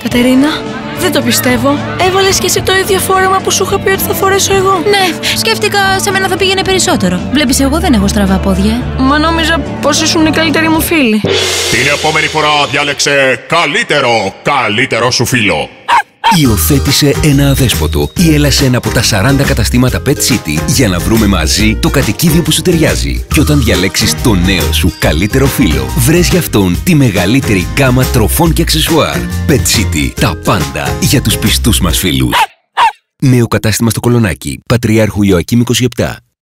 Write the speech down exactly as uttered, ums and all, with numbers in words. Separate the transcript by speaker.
Speaker 1: Κατερίνα, δεν το πιστεύω. Έβαλες και εσύ το ίδιο φόρεμα που σου είχα πει ότι θα φορέσω εγώ.
Speaker 2: Ναι, σκέφτηκα σε μένα θα πήγαινε περισσότερο. Βλέπεις, εγώ δεν έχω στραβά πόδια.
Speaker 1: Μα νόμιζα πως ήσουν οι καλύτεροι μου φίλοι.
Speaker 3: Την επόμενη φορά διάλεξε καλύτερο, καλύτερο σου φίλο.
Speaker 4: Υιοθέτησε ένα αδέσποτο ή έλα σε ένα από τα σαράντα καταστήματα Pet City για να βρούμε μαζί το κατοικίδιο που σου ταιριάζει. Και όταν διαλέξεις το νέο σου καλύτερο φίλο, βρες για αυτόν τη μεγαλύτερη γκάμα τροφών και αξεσουάρ. Pet City, τα πάντα για τους πιστούς μας φίλους. Νέο κατάστημα στο Κολονάκι, Πατριάρχου Ιωακήμ είκοσι επτά.